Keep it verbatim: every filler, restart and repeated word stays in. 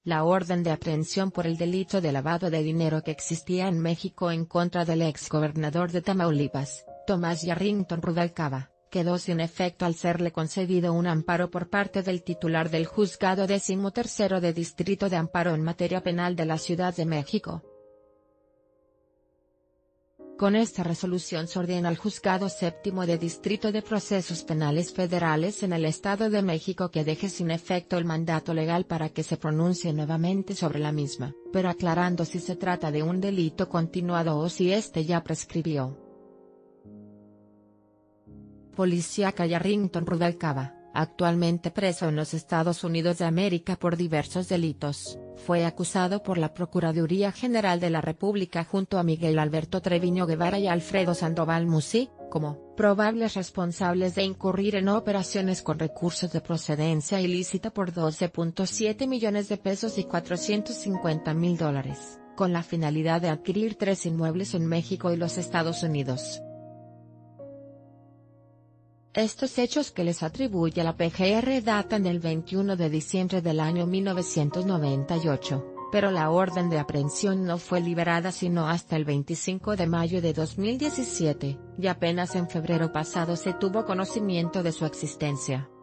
la orden de aprehensión por el delito de lavado de dinero que existía en México en contra del exgobernador de Tamaulipas, Tomás Yarrington Rubalcaba, quedó sin efecto al serle concedido un amparo por parte del titular del Juzgado decimotercero de Distrito de Amparo en materia penal de la Ciudad de México. Con esta resolución se ordena al Juzgado Séptimo de Distrito de Procesos Penales Federales en el Estado de México que deje sin efecto el mandato legal para que se pronuncie nuevamente sobre la misma, pero aclarando si se trata de un delito continuado o si éste ya prescribió. Policíaca Yarrington Rubalcaba, actualmente preso en los Estados Unidos de América por diversos delitos, fue acusado por la Procuraduría General de la República junto a Miguel Alberto Treviño Guevara y Alfredo Sandoval Musi, como probables responsables de incurrir en operaciones con recursos de procedencia ilícita por doce punto siete millones de pesos y cuatrocientos cincuenta mil dólares, con la finalidad de adquirir tres inmuebles en México y los Estados Unidos. Estos hechos que les atribuye la P G R datan del veintiuno de diciembre del año mil novecientos noventa y ocho, pero la orden de aprehensión no fue liberada sino hasta el veinticinco de mayo de dos mil diecisiete, y apenas en febrero pasado se tuvo conocimiento de su existencia.